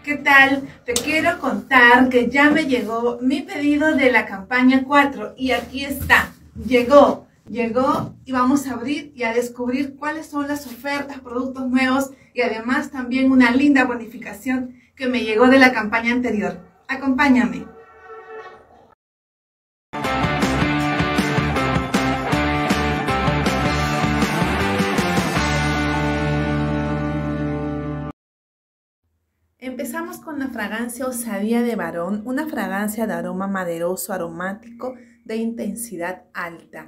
¿Qué tal? Te quiero contar que ya me llegó mi pedido de la campaña 4 y aquí está. Llegó y vamos a abrir y a descubrir cuáles son las ofertas, productos nuevos y además también una linda bonificación que me llegó de la campaña anterior. Acompáñame. Empezamos con la fragancia Osadía de Varón, una fragancia de aroma maderoso aromático de intensidad alta.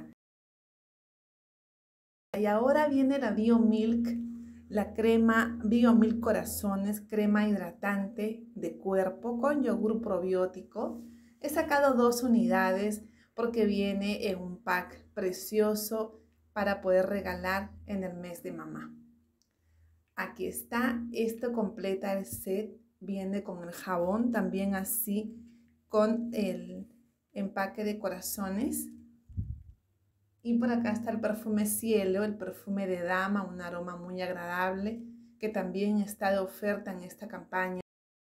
Y ahora viene la Biomilk, la crema Biomilk Corazones, crema hidratante de cuerpo con yogur probiótico. He sacado 2 unidades porque viene en un pack precioso para poder regalar en el mes de mamá. Aquí está, esto completa el set, viene con el jabón, también así con el empaque de corazones. Y por acá está el perfume Cielo, el perfume de dama, un aroma muy agradable que también está de oferta en esta campaña.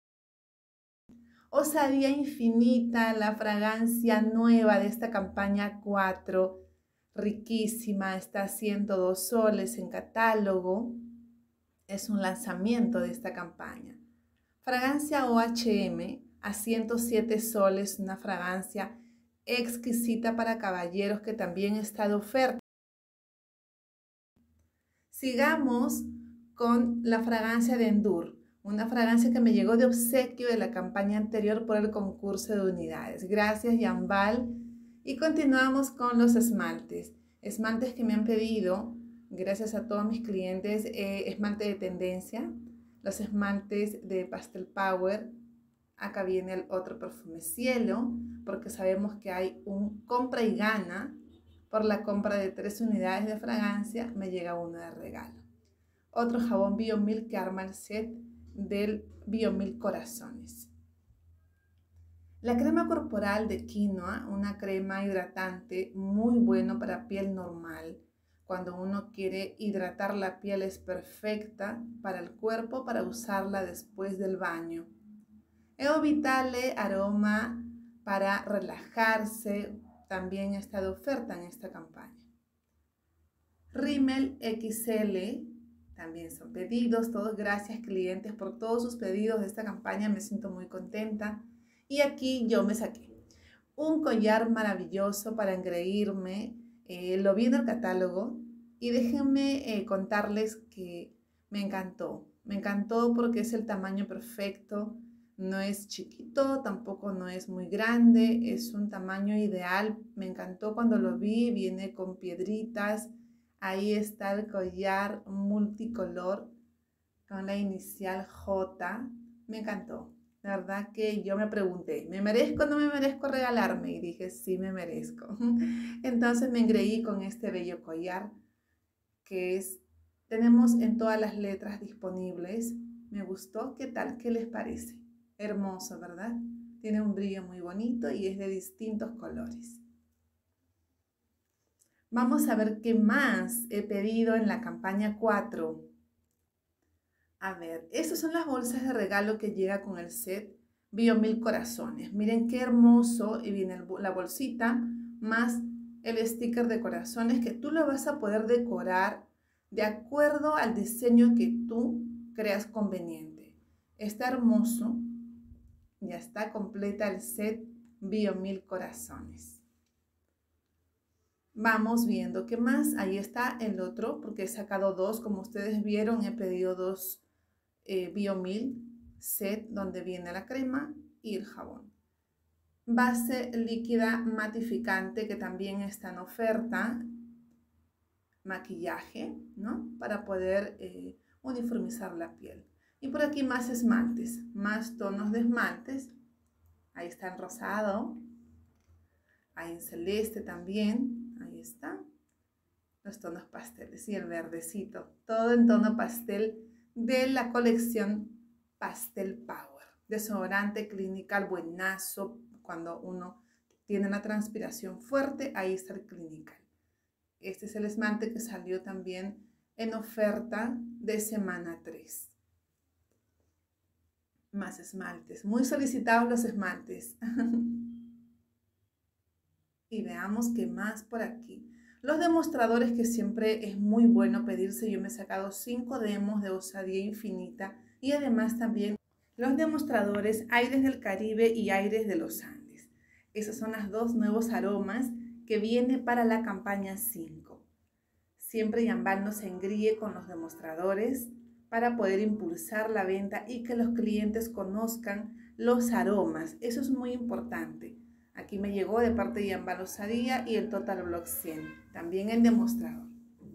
Osadía Infinita, la fragancia nueva de esta campaña 4, riquísima, está a 102 soles en catálogo. Es un lanzamiento de esta campaña. Fragancia OHM a 107 soles, una fragancia exquisita para caballeros que también está de oferta. Sigamos con la fragancia de Endur, una fragancia que me llegó de obsequio de la campaña anterior por el concurso de unidades. Gracias, Yambal. Y continuamos con los esmaltes. Esmaltes que me han pedido, gracias a todos mis clientes, esmalte de tendencia, los esmaltes de Pastel Power. Acá viene el otro perfume Cielo, porque sabemos que hay un compra y gana. Por la compra de 3 unidades de fragancia me llega una de regalo. Otro jabón Biomilk que arma el set del Biomilk Corazones. La crema corporal de quinoa, una crema hidratante muy bueno para piel normal. Cuando uno quiere hidratar la piel es perfecta para el cuerpo, para usarla después del baño. Eo Vitale, aroma para relajarse, también está de oferta en esta campaña. Rimmel XL, también son pedidos, todos gracias clientes por todos sus pedidos de esta campaña, me siento muy contenta. Y aquí yo me saqué un collar maravilloso para engreírme, lo vi en el catálogo y déjenme contarles que me encantó porque es el tamaño perfecto, no es chiquito, tampoco no es muy grande, es un tamaño ideal, me encantó cuando lo vi, viene con piedritas, ahí está el collar multicolor con la inicial J, me encantó. La verdad que yo me pregunté, ¿me merezco o no me merezco regalarme? Y dije, sí me merezco. Entonces me engreí con este bello collar que tenemos en todas las letras disponibles. Me gustó, ¿qué tal? ¿Qué les parece? Hermoso, ¿verdad? Tiene un brillo muy bonito y es de distintos colores. Vamos a ver qué más he pedido en la campaña 4. A ver, estas son las bolsas de regalo que llega con el set Biomilk Corazones. Miren qué hermoso, y viene la bolsita más el sticker de corazones que tú lo vas a poder decorar de acuerdo al diseño que tú creas conveniente. Está hermoso, ya está completa el set Biomilk Corazones. Vamos viendo qué más. Ahí está el otro, porque he sacado 2, como ustedes vieron, he pedido 2 Biomilk set donde viene la crema y el jabón. Base líquida matificante que también está en oferta. Maquillaje, ¿no? Para poder uniformizar la piel. Y por aquí más esmaltes, más tonos de esmaltes. Ahí está el rosado. Ahí en celeste también. Ahí está. Los tonos pasteles y el verdecito. Todo en tono pastel de la colección Pastel Power. Desodorante Clinical buenazo. Cuando uno tiene una transpiración fuerte, ahí está el Clinical. Este es el esmalte que salió también en oferta de semana 3. Más esmaltes, muy solicitados los esmaltes. Y veamos qué más por aquí. Los demostradores, que siempre es muy bueno pedirse. Yo me he sacado 5 demos de Osadía Infinita y además también los demostradores Aires del Caribe y Aires de los Andes. Esos son los 2 nuevos aromas que viene para la campaña 5. Siempre Yambal nos engríe con los demostradores para poder impulsar la venta y que los clientes conozcan los aromas. Eso es muy importante. Aquí me llegó de parte de Yambal Osadía y el Total Block 100, también el demostrador.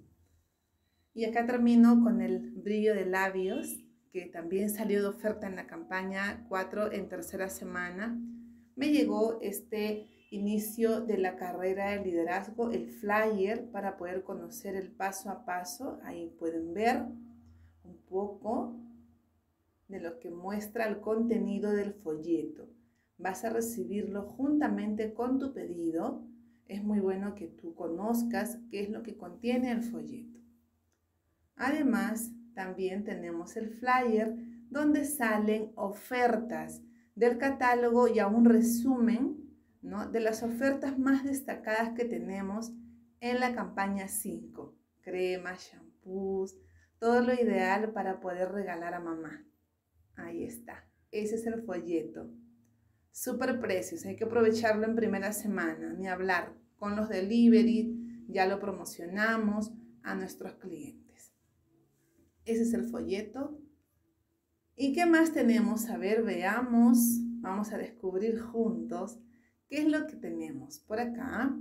Y acá termino con el brillo de labios, que también salió de oferta en la campaña 4 en tercera semana. Me llegó este inicio de la carrera de liderazgo, el flyer, para poder conocer el paso a paso. Ahí pueden ver un poco de lo que muestra el contenido del folleto. Vas a recibirlo juntamente con tu pedido. Es muy bueno que tú conozcas qué es lo que contiene el folleto. Además, también tenemos el flyer donde salen ofertas del catálogo y a un resumen, ¿no?, de las ofertas más destacadas que tenemos en la campaña 5. Cremas, shampoos, todo lo ideal para poder regalar a mamá. Ahí está. Ese es el folleto. Super precios, hay que aprovecharlo en primera semana, ni hablar. Con los delivery ya lo promocionamos a nuestros clientes. Ese es el folleto. ¿Y qué más tenemos? A ver, veamos. Vamos a descubrir juntos qué es lo que tenemos por acá.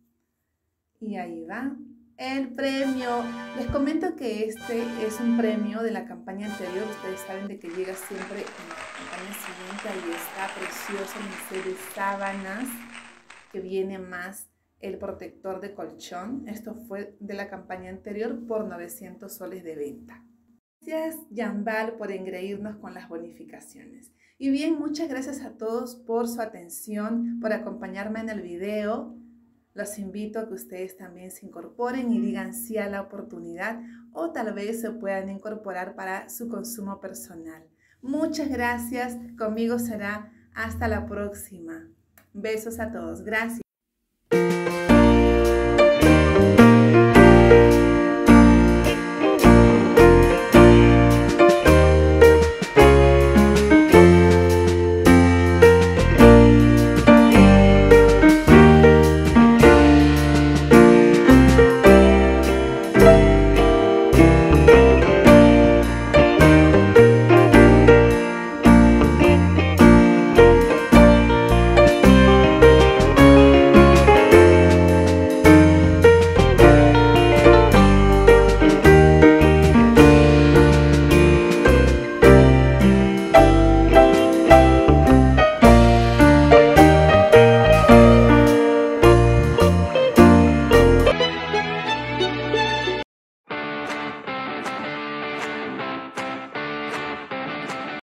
Y ahí va el premio. Les comento que este es un premio de la campaña anterior. Ustedes saben de que llega siempre en la campaña siguiente. Ahí está, precioso, mi serie de sábanas, que viene más el protector de colchón. Esto fue de la campaña anterior por 900 soles de venta. Gracias, Yambal, por engreírnos con las bonificaciones. Y bien, muchas gracias a todos por su atención, por acompañarme en el video. Los invito a que ustedes también se incorporen y digan sí a la oportunidad, o tal vez se puedan incorporar para su consumo personal. Muchas gracias. Conmigo será hasta la próxima. Besos a todos. Gracias.